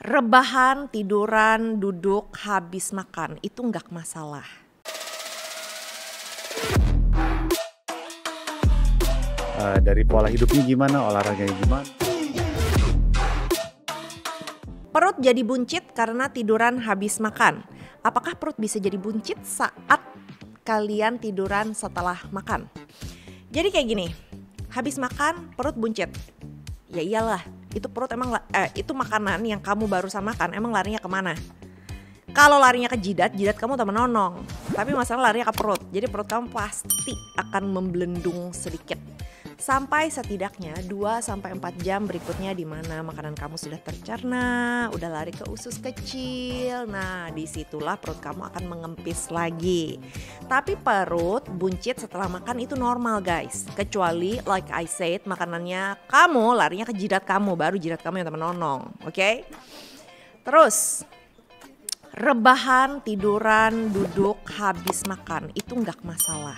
Rebahan, tiduran, duduk, habis makan itu nggak masalah. Dari pola hidupnya gimana, olahraganya gimana? Perut jadi buncit karena tiduran habis makan. Apakah perut bisa jadi buncit saat kalian tiduran setelah makan? Jadi kayak gini, habis makan perut buncit. Ya iyalah, itu perut emang itu makanan yang kamu barusan makan emang larinya kemana? Kalau larinya ke jidat, jidat kamu tak menonong. Tapi masalah larinya ke perut. Jadi perut kamu pasti akan membelendung sedikit. Sampai setidaknya 2-4 jam berikutnya di mana makanan kamu sudah tercerna, udah lari ke usus kecil. Nah, disitulah perut kamu akan mengempis lagi. Tapi perut buncit setelah makan itu normal guys. Kecuali like I said, makanannya kamu larinya ke jidat kamu, baru jidat kamu yang menonong. Oke? Terus rebahan, tiduran, duduk, habis makan itu nggak masalah.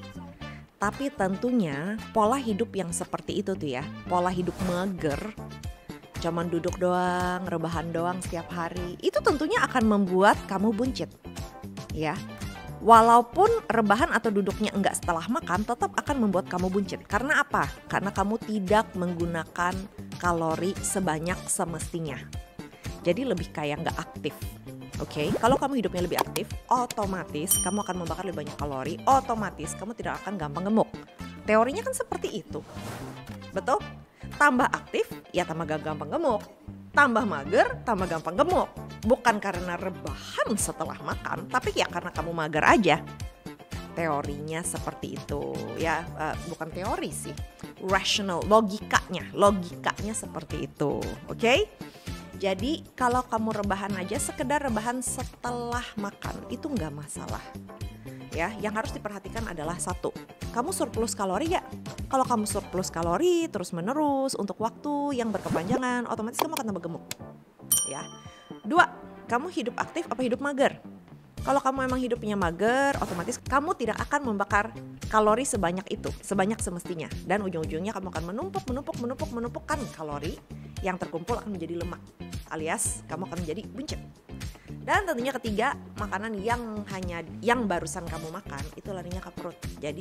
Tapi tentunya pola hidup yang seperti itu tuh ya, pola hidup mager, cuman duduk doang, rebahan doang setiap hari, itu tentunya akan membuat kamu buncit. Ya, walaupun rebahan atau duduknya enggak setelah makan, tetap akan membuat kamu buncit. Karena apa? Karena kamu tidak menggunakan kalori sebanyak semestinya. Jadi lebih kayak nggak aktif. Oke, kalau kamu hidupnya lebih aktif, otomatis kamu akan membakar lebih banyak kalori, otomatis kamu tidak akan gampang gemuk. Teorinya kan seperti itu, betul? Tambah aktif, ya tambah gak gampang gemuk. Tambah mager, tambah gampang gemuk. Bukan karena rebahan setelah makan, tapi ya karena kamu mager aja. Teorinya seperti itu, ya bukan teori sih, rational, logikanya seperti itu, oke? Jadi kalau kamu rebahan aja, sekedar rebahan setelah makan itu nggak masalah. Ya, yang harus diperhatikan adalah satu, kamu surplus kalori gak? Kalau kamu surplus kalori terus menerus untuk waktu yang berkepanjangan, otomatis kamu akan tambah gemuk. Ya. 2, kamu hidup aktif apa hidup mager? Kalau kamu emang hidupnya mager, otomatis kamu tidak akan membakar kalori sebanyak itu, sebanyak semestinya. Dan ujung-ujungnya kamu akan menumpukkan kalori yang terkumpul akan menjadi lemak, alias kamu akan menjadi buncit. Dan tentunya ketiga, makanan yang barusan kamu makan itu larinya ke perut. Jadi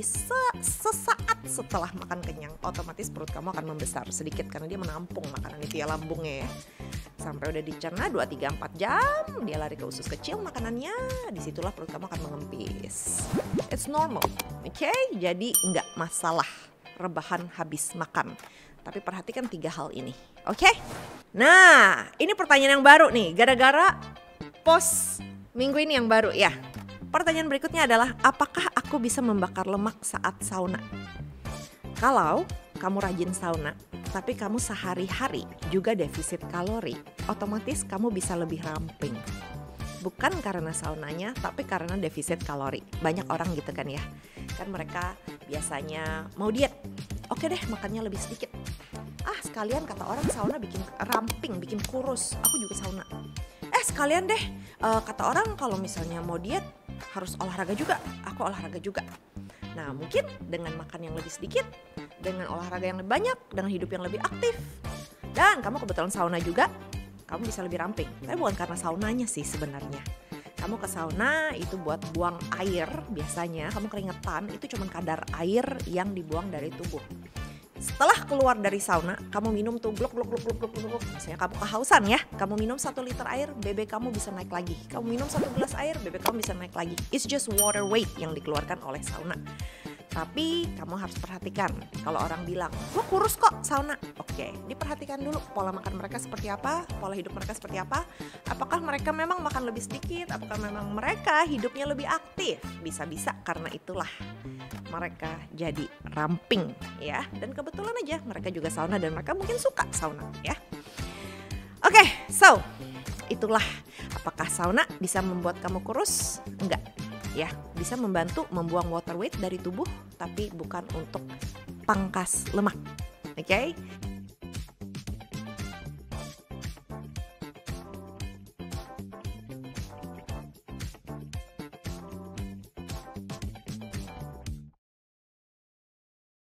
sesaat setelah makan kenyang, otomatis perut kamu akan membesar sedikit karena dia menampung makanan itu ya, lambungnya ya. Sampai udah dicerna 2-4 jam, dia lari ke usus kecil makanannya, disitulah perut kamu akan mengempis. It's normal, oke? Jadi nggak masalah rebahan habis makan. Tapi perhatikan 3 hal ini, oke? Nah, ini pertanyaan yang baru nih, gara-gara post minggu ini yang baru ya. Pertanyaan berikutnya adalah, apakah aku bisa membakar lemak saat sauna? Kalau kamu rajin sauna, tapi kamu sehari-hari juga defisit kalori, otomatis kamu bisa lebih ramping. Bukan karena saunanya, tapi karena defisit kalori. Banyak orang gitu kan ya. Kan mereka biasanya mau diet. Oke deh, makannya lebih sedikit. Sekalian kata orang sauna bikin ramping, bikin kurus. Aku juga sauna. Sekalian deh, kata orang kalau misalnya mau diet harus olahraga juga. Aku olahraga juga. Nah, mungkin dengan makan yang lebih sedikit, dengan olahraga yang lebih banyak, dengan hidup yang lebih aktif, dan kamu kebetulan sauna juga, kamu bisa lebih ramping. Tapi bukan karena saunanya sih sebenarnya. Kamu ke sauna itu buat buang air, biasanya kamu keringetan, itu cuma kadar air yang dibuang dari tubuh. Setelah keluar dari sauna, kamu minum tuh gluk. Misalnya kamu kehausan ya, kamu minum 1 liter air, BB kamu bisa naik lagi. Kamu minum 1 gelas air, BB kamu bisa naik lagi. It's just water weight yang dikeluarkan oleh sauna. Tapi kamu harus perhatikan, kalau orang bilang, lo kurus kok sauna. Oke, diperhatikan dulu pola makan mereka seperti apa, pola hidup mereka seperti apa. Apakah mereka memang makan lebih sedikit, apakah memang mereka hidupnya lebih aktif. Bisa-bisa karena itulah mereka jadi ramping ya. Dan kebetulan aja mereka juga sauna dan mereka mungkin suka sauna ya. Oke, so itulah, apakah sauna bisa membuat kamu kurus? Enggak. Ya, bisa membantu membuang water weight dari tubuh, tapi bukan untuk pangkas lemak. Oke?